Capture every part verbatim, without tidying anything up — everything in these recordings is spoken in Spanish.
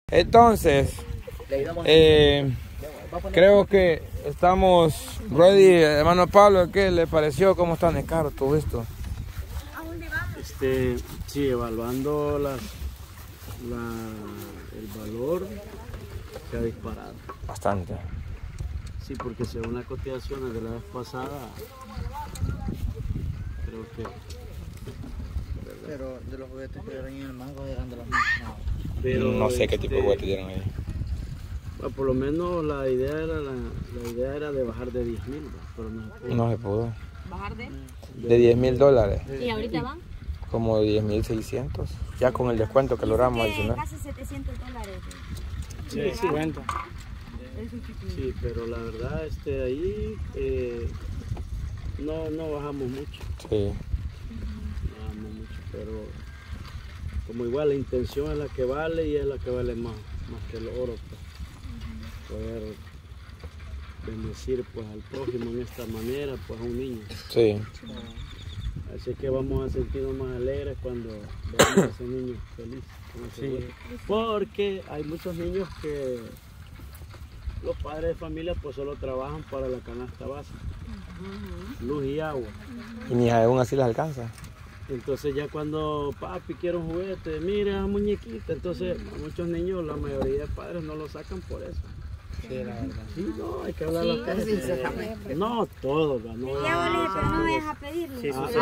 Entonces, eh, creo que estamos ready, hermano Pablo. ¿Qué le pareció? ¿Cómo están de caro todo esto? Este, sí, evaluando las, la, el valor se ha disparado. Bastante. Sí, porque según las cotizaciones de la vez pasada, creo que... Pero de los juguetes que eran en el mango eran de los mismos. Pero no sé este, qué tipo de juguetes dieron ahí. Bueno, por lo menos la idea era la, la idea era de bajar de diez mil, pero no se pudo. No se pudo. ¿Bajar de? De diez mil dólares. ¿Y ahorita van? Como diez mil seiscientos. Ya con el descuento que logramos adicional. Casi setecientos dólares. Sí, sí, cuenta. Sí, pero la verdad, este, ahí eh, no, no bajamos mucho. Sí. No bajamos mucho, pero como igual la intención es la que vale y es la que vale más, más que el oro. Pues. Poder bendecir pues, al prójimo en esta manera, pues a un niño. Sí. Así que vamos a sentirnos más alegres cuando veamos a ese niño feliz. Sí. Porque hay muchos niños que los padres de familia pues solo trabajan para la canasta básica, uh-huh. luz y agua. Y ni aún así les alcanza. Entonces ya cuando papi quiere un juguete, mire a muñequita, entonces a muchos niños, la mayoría de padres no lo sacan por eso. Sí, la verdad. Sí, no, hay que hablar sí, las cosas. Sí, sí, no, todo. No, ya vale, pero no me dejas pedirlo. Sí, sí, sí.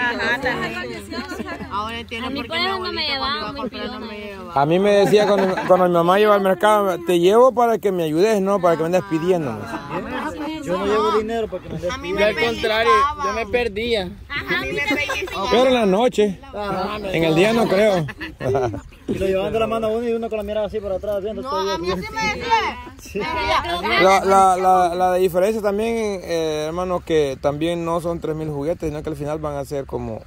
Ahora entiendo por qué mi abuelita cuando iba a comprar no me llevaba. A mí me decía cuando, cuando mi mamá iba al mercado, te llevo para que me ayudes, no para que me andes pidiéndome. Yo no llevo dinero para que me andes pidiendo. Al contrario, yo me perdía. Ajá, a mí me Pero en la noche, en el día no creo. Y lo llevaban de la mano a uno y uno con la mirada así por atrás viendo. No, a mí así me decía. Sí. La, la, la, la diferencia también, eh, hermano, que también no son tres mil juguetes, sino que al final van a ser como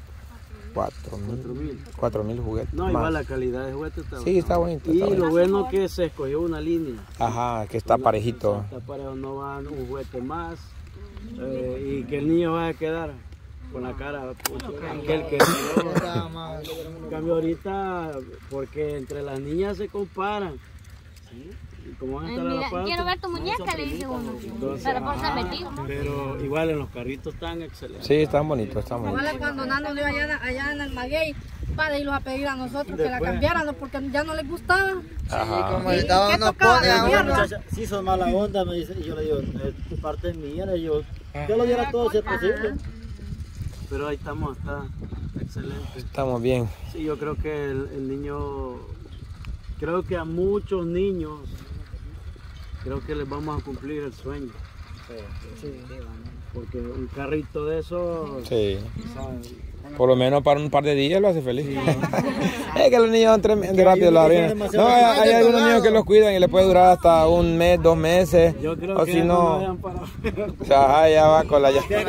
cuatro mil juguetes. No, más. igual la calidad de juguete está Sí, está bonito. Y está lo bonito. bueno que se escogió una línea. Ajá, que está parejito. Está parejo, no va un juguete más eh, y que el niño vaya a quedar con la cara pues, aquel que en cambio ahorita porque entre las niñas se comparan, ¿sí? Y como van a estar Ay, a mira, la par, quiero ver tu muñeca, le dice uno. entonces, Pero por ser ajá, metido. pero igual en los carritos están excelentes. Sí, están bonitos, están bonitos. Vale, cuando Nando iba allá, allá en el maguey, para irlos a pedir a nosotros que la cambiaran porque ya no les gustaba. Ajá. Como estaba no pone a una muchacha, sí son mala onda, me dice, y yo le digo, tu parte es mía, le digo, yo lo diera todo si es posible. Pero ahí estamos, está excelente. Estamos bien. Sí, yo creo que el, el niño, creo que a muchos niños, creo que les vamos a cumplir el sueño. Sí, sí, porque un carrito de esos, Sí. ¿sabes? Por lo menos para un par de días lo hace feliz. Sí. Es que los niños son tremendamente rápido la arena. No, hay, hay algunos niños que los cuidan y les puede durar hasta un mes, dos meses. Yo creo o que si no, no para... o sea, ya va con la ya. Sí,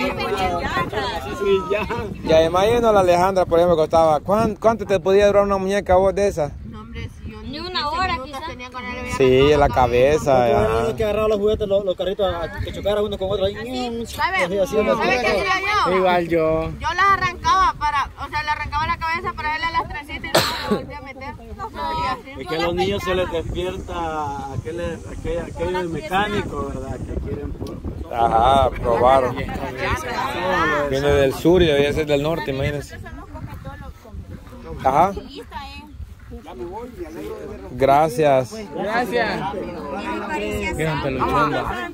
ya. Y además yendo a la Alejandra, por ejemplo, costaba, ¿cuánto, cuánto te podía durar una muñeca vos de esa? No, hombre, si yo ni una hora quizás tenía con él. Sí, en la cabeza. Yo que agarraba los juguetes, los, los carritos, a, que chocara uno con otro. Ahí, ¿Sabes? ¿Sabes qué hacía yo? Igual yo. Yo las arrancaba para, o sea, le arrancaba la cabeza para darle a las trencitas y no se volvía a meter. Es que a los niños se les despierta aquel, aquel, aquel mecánico, ¿verdad? Que quieren por... Ajá, probar. Viene del sur y debe ser del norte, imagínense. Ajá. Gracias. Gracias. Gran peluchonda.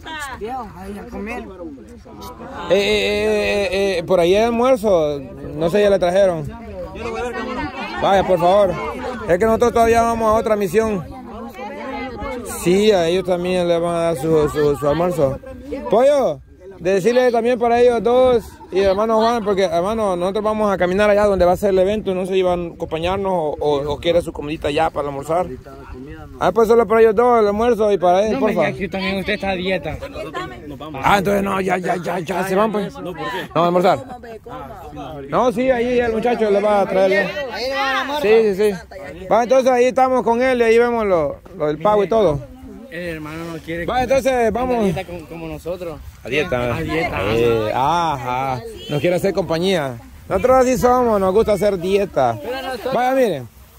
Eh, eh, eh, eh, por ahí hay almuerzo. No sé, ya le trajeron. Vaya, por favor. Es que nosotros todavía vamos a otra misión. Sí, a ellos también les van a dar su, su, su almuerzo. Pollo, decirle también para ellos dos y el hermano Juan, porque hermano, nosotros vamos a caminar allá donde va a ser el evento, no sé si van a acompañarnos o, o, o quiere su comidita allá para almorzar. Ah, pues solo para ellos dos el almuerzo y para él, no, porfa. Aquí también usted está a dieta. Ah, entonces no, ya, ya, ya, ya, se van pues. No, ¿por qué? No, a almorzar. No, sí, ahí el muchacho le va a traer. Sí, sí, sí. Va, entonces ahí estamos con él y ahí vemos lo, lo del pago y todo. El hermano no quiere. Va, entonces vamos. A dieta como, como nosotros. A dieta. A dieta. Eh, ajá. Nos quiere hacer compañía. Nosotros así somos, nos gusta hacer dieta. Vaya, miren.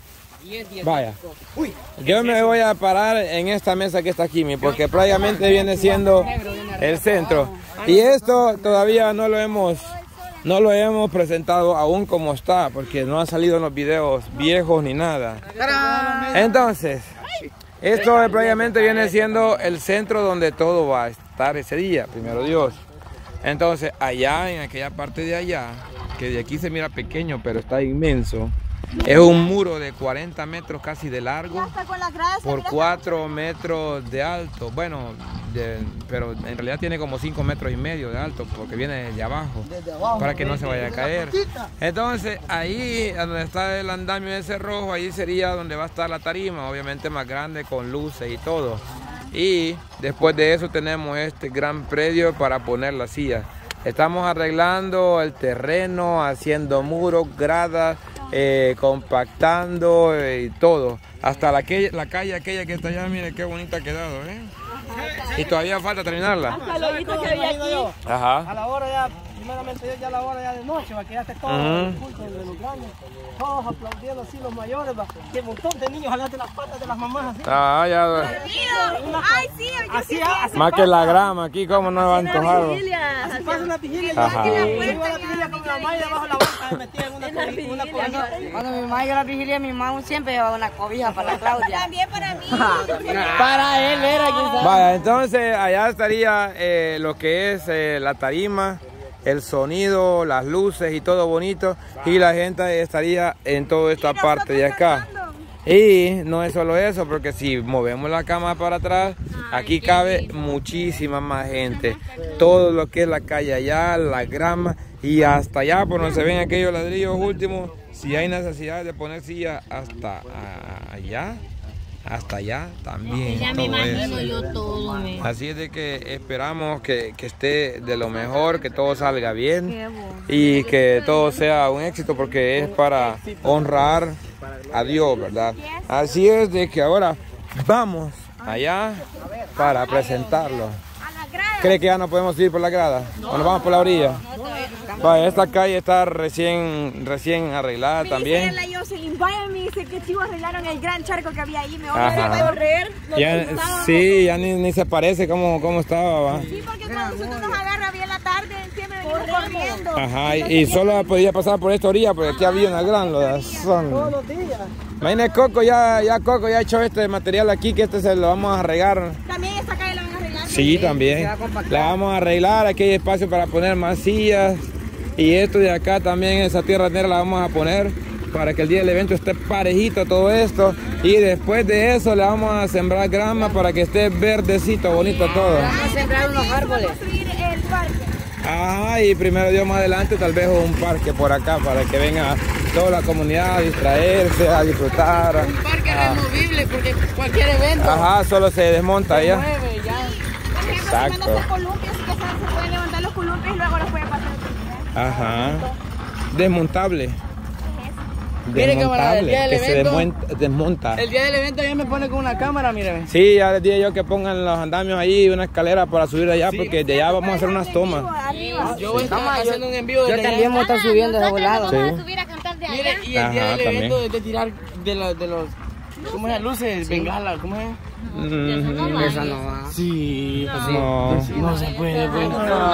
Vaya. Yo me voy a parar en esta mesa que está aquí, mi, porque prácticamente viene siendo el centro. Y esto todavía no lo hemos, no lo hemos presentado aún como está, porque no han salido en los videos viejos ni nada. Entonces, esto prácticamente viene siendo el centro donde todo va a estar ese día, primero Dios. Entonces, allá en aquella parte de allá, que de aquí se mira pequeño, pero está inmenso, es un muro de cuarenta metros casi de largo por cuatro metros de alto. Bueno, de, pero en realidad tiene como cinco metros y medio de alto porque viene desde abajo para que no se vaya a caer. Entonces ahí donde está el andamio ese rojo, ahí sería donde va a estar la tarima, obviamente más grande con luces y todo. Y después de eso tenemos este gran predio para poner las sillas. Estamos arreglando el terreno, haciendo muros, gradas, eh, compactando eh, y todo. Hasta la, que, la calle aquella que está allá, mire qué bonita ha quedado, ¿eh? Y todavía falta terminarla. Hasta el hoyito que había aquí. Ajá. A la hora ya, primeramente ya a la hora ya de noche, va, que ya esté todo Uh-huh. el culto de los grandes, todos aplaudiendo así los mayores, va, que un montón de niños jalando las patas de las mamás así. Ah, ya. Ay, sí, yo Así, sí así Más que la grama aquí, ¿cómo no va a antojar? así pasa una vigilia, Ajá. yo iba a la vigilia con la mamá y debajo de la banca metida en una cobija, una cobija. Cuando mi mamá iba a la vigilia, mi mamá siempre llevaba una cobija para la Claudia. También para mí. Para él era quizás. Vaya, entonces allá estaría eh, lo que es eh, la tarima, el sonido, las luces y todo bonito, y la gente estaría en toda esta parte de acá. Y no es solo eso, porque si movemos la cama para atrás, aquí cabe muchísima más gente. Todo lo que es la calle allá, la grama y hasta allá, por donde se ven aquellos ladrillos últimos, si hay necesidad de poner silla hasta allá, hasta allá también. Ya me todo imagino eso. yo todo, me. Así es de que esperamos que, que esté de lo mejor, que todo salga bien y que todo sea un éxito, porque es para honrar a Dios, ¿verdad? Así es de que ahora vamos allá para presentarlo. ¿Cree que ya no podemos ir por la grada? ¿O nos vamos por la orilla? Vaya, esta calle está recién, recién arreglada también. La Jocelyn, vaya, me dice que chivos arreglaron el gran charco que había ahí. Me voy Ajá. a correr. Ya, sí, ya ni, ni se parece cómo, cómo estaba, ¿va? Sí, porque cuando nosotros nos agarra bien la tarde, siempre venimos corriendo. Ajá, y, y solo podía pasar por esta orilla porque aquí había una gran lodazón. Todos los días. Imagínate, Coco, ya, ya Coco ya ha hecho este material aquí, que este se lo vamos a regar. También esta calle la van a arreglar. Sí, también. La vamos a arreglar, aquí hay espacio para poner más sillas. Y esto de acá también, esa tierra negra la vamos a poner para que el día del evento esté parejito todo esto. Y después de eso le vamos a sembrar grama para que esté verdecito, bonito todo. Vamos a sembrar unos árboles. Construir el parque. Ajá, y primero Dios más adelante tal vez un parque por acá para que venga toda la comunidad a distraerse, a disfrutar. Un parque removible porque cualquier evento Ajá, solo se desmonta se ya. mueve ya. Por ejemplo, si Exacto. van a hacer columpios, que se pueden levantar los columpios y luego los pueden pasar. Ajá. Desmontable. Mire, camarada, el día del que se evento- desmonta, desmonta. El día del evento ya me pone con una cámara, mírame. Sí, ya les dije yo que pongan los andamios ahí, una escalera para subir allá, porque de allá vamos a hacer unas tomas. Arriba. Yo voy a estar haciendo un envío de Yo también voy a estar subiendo de volado. Sí. Vamos a subir a cantar de allá. Mire, y el Ajá, día del también. evento es de tirar de, la, de los... ¿Cómo es? Las luces, bengala, ¿cómo es? Mm, Esa no va. Sí, pues sí. No. No se puede, pues.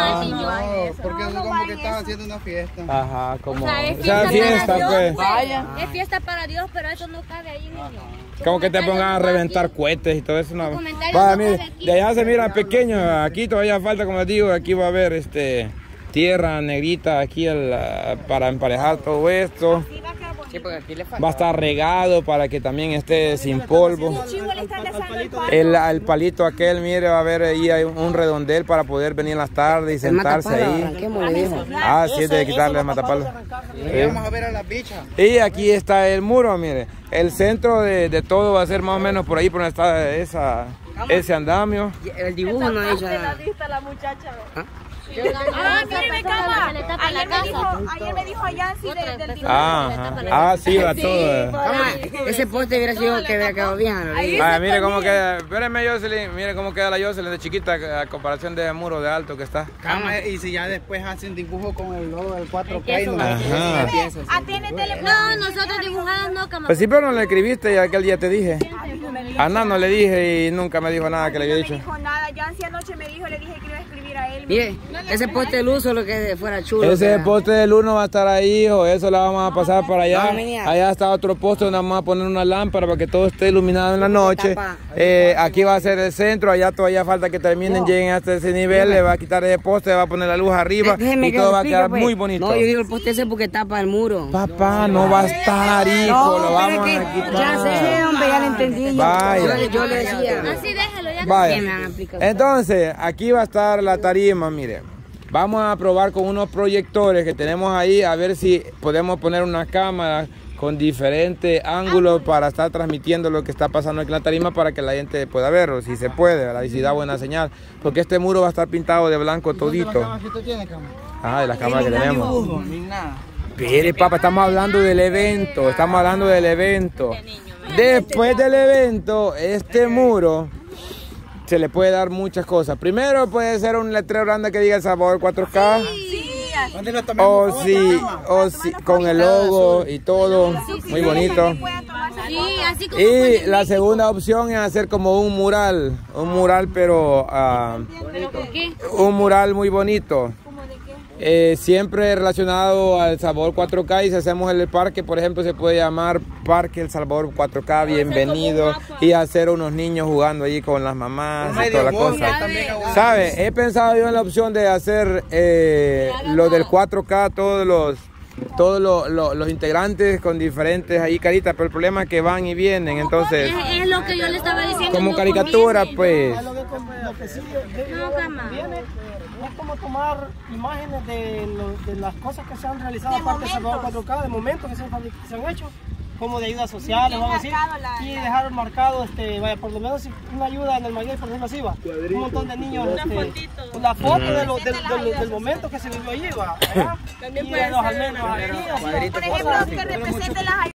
Porque es como que estaba haciendo una fiesta. Ajá, como... O sea, es O sea, fiesta fiesta, para Dios. pues. Vaya. Es fiesta para Dios, pero eso no cabe ahí, niño. Como que te pongan a reventar cohetes y todo eso. No. Comentarios Vaya, no mire, cabe aquí. de allá se mira pequeño, aquí todavía falta, como les digo, aquí va a haber este tierra negrita aquí al- para emparejar todo esto. Sí, porque aquí le falta. Va a estar regado para que también esté sin polvo. Chivo le están besando el parque. El, el palito aquel, mire, va a haber ahí hay un redondel para poder venir en las tardes y sentarse ahí. Arranquemos, le dijo. Ah, sí, es de quitarle el matapalo. Y vamos a ver a las bichas. Y aquí está el muro, mire. El centro de, de todo va a ser más o menos por ahí, por donde está esa, ese andamio. El dibujo no ha dicho nada. Lista la muchacha. Ah, míreme, cama. Ayer me dijo, ayer me dijo a Yancy del del Ah, ah, sí, va todo. Cama, ese poste hubiera sido que hubiera quedado bien. Vaya, mire cómo queda. Espérenme, Jocelyn. Mire cómo queda la Jocelyn de chiquita a comparación de muro de alto que está. Cama, y si ya después hacen dibujo con el logo del cuatro K y no Ajá. Ah, tiene teléfono. No, nosotros dibujadas no, cama. Pues sí, pero no le escribiste y aquel día te dije. A Nan no le dije y nunca me dijo nada que le había No dicho. me dijo nada. Yancy anoche me dijo, le dije que iba a escribir a él. Mire, ese poste de luz solo que fuera chulo. Ese ¿verdad? poste del uno va a estar ahí, hijo. Eso la vamos a pasar para allá. No, venía. Allá está otro poste donde vamos a poner una lámpara para que todo esté iluminado en la noche. Eh, aquí va a ser el centro. Allá todavía falta que terminen, lleguen hasta ese nivel. Le va a quitar ese poste, le va a poner la luz arriba. Déjeme Y que todo lo va a explique, quedar pues. muy bonito. No, yo digo el poste ese porque tapa el muro. Papá, no va a estar, hijo. Lo vamos pero a es que quitar. ya sé, hombre, ya lo entendí. Yo, Vaya. yo, yo le decía. Así déjalo, ya. Vaya. Que me hagan aplicación. Entonces, aquí va a estar la tarima, mire. Vamos a probar con unos proyectores que tenemos ahí, a ver si podemos poner una cámara con diferentes ángulos para estar transmitiendo lo que está pasando aquí en la tarima para que la gente pueda verlo, si se puede, ¿verdad? Y si da buena señal. Porque este muro va a estar pintado de blanco todito. Ah, de las cámaras que tenemos. Mire, papá, estamos hablando del evento, estamos hablando del evento. Después del evento, este muro se le puede dar muchas cosas. Primero puede ser un letrero grande que diga El Salvador cuatro K. O sí, o sí, con el logo y todo, muy bonito. Sí, así como Y la segunda opción es hacer como un mural, un mural pero ah, un mural muy bonito. Eh, siempre relacionado al Salvador cuatro K, y si hacemos el parque, por ejemplo, se puede llamar Parque El Salvador cuatro K, bienvenido, y hacer unos niños jugando allí con las mamás y toda la cosa. ¿Sabe? He pensado yo en la opción de hacer eh, lo del cuatro K, todos los todos los, los, los integrantes con diferentes ahí caritas, pero el problema es que van y vienen, entonces Es, es lo que yo le estaba diciendo. como no caricatura, conviene. pues. Lo que, lo que sí de- No, cama. viene es como tomar imágenes de, lo- de las cosas que se han realizado aparte de Salvador cuatro K, de momentos que se han, fabric- que se han hecho, como de ayudas sociales o algo así, y dejar marcado, este, vaya, por lo menos una ayuda en el maguey, por decirlo así, va. Un montón de niños, este, la foto de lo- del, del- del momento que se vivió allí, va, ¿verdad? Y de los almenos aquí, así, Por ejemplo, que represente las